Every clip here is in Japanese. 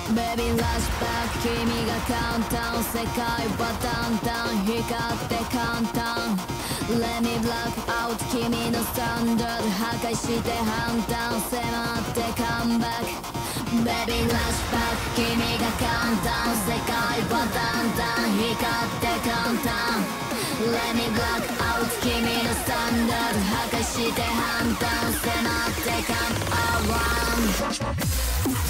Baby rush back 君が簡単世界はだんだん光って簡単 Let me block out 君のスタンダード破壊して判断迫ってカムバック Baby rush back 君が簡単世界はだんだん光って簡単 Let me block out 君のスタンダード破壊して判断迫ってカムアラウンド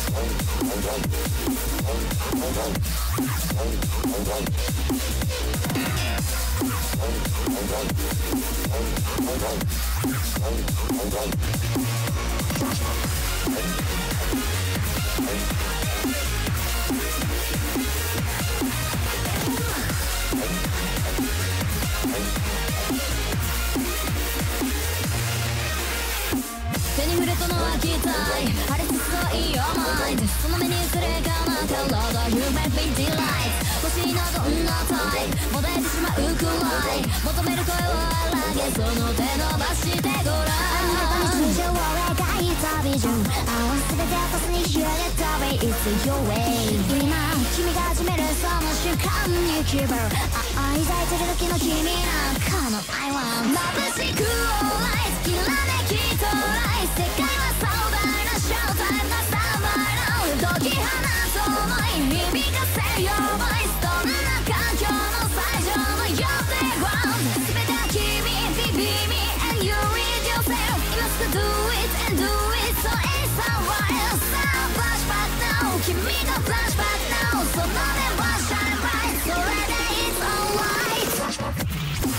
手に触れたのは期待あれすごい Your mind その目にすれがなかろうど You make me delight 欲しいのどんなタイプもだえてしまうくらい求める声を荒げその手伸ばしてごらんあなたに地上を描いたビジョン合わせてパスに広げた way It's your way 今君が始めるその瞬間に気分愛抱いてる時の君なんかの I want 眩しくオーライきらめき到来世界は壮大なショータイムなサバイラ解き放つ想い響かせ Your voice どんな環境の最上の Your playground 全ては君 Be me and you read yourself You must do it and do it so it's alright さあ flashback now 君が flashback now その目は shine bright それで it's alright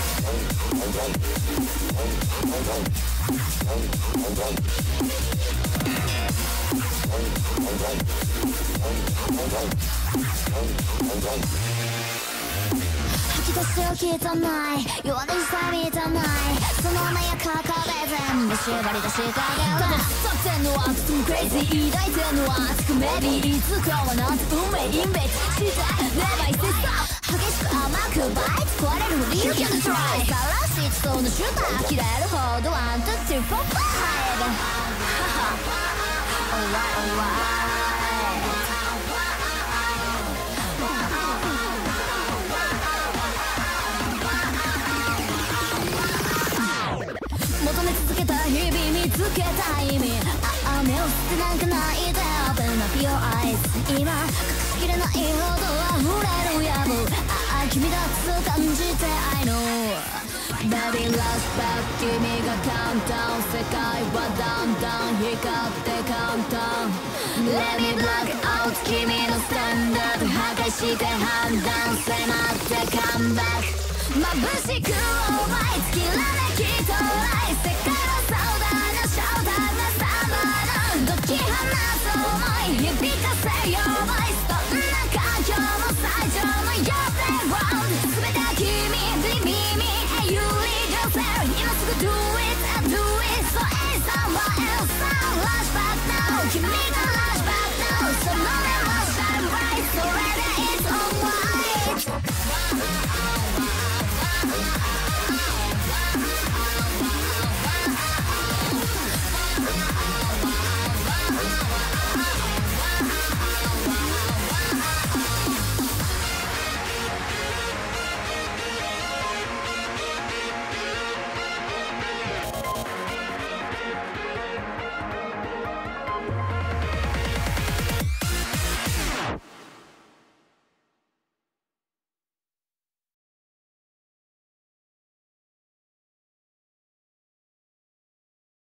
吐き出すよ汚い弱音さ満たないその華やかかで全部縛り出してあげるただ立ってんのはとてもクレイジー抱いてんのは熱く Maybe いつかはなんて運命インベートして Never say stop 激しく甘くバイト壊れるふり You can try さらし一層のシューター切れるほど 1, 2, 3, 4, 5 Alright, alright求め続けた日々見つけた意味目を捨てなんかないで Open up your eyes 今隠しきれないほど溢れる野望君だと感じて I know Baby rush back 君が簡単世界はだんだん光って簡単 Let me block out 君のスタンダード破壊して判断迫ってカムバック眩しくオーライきらめき到来世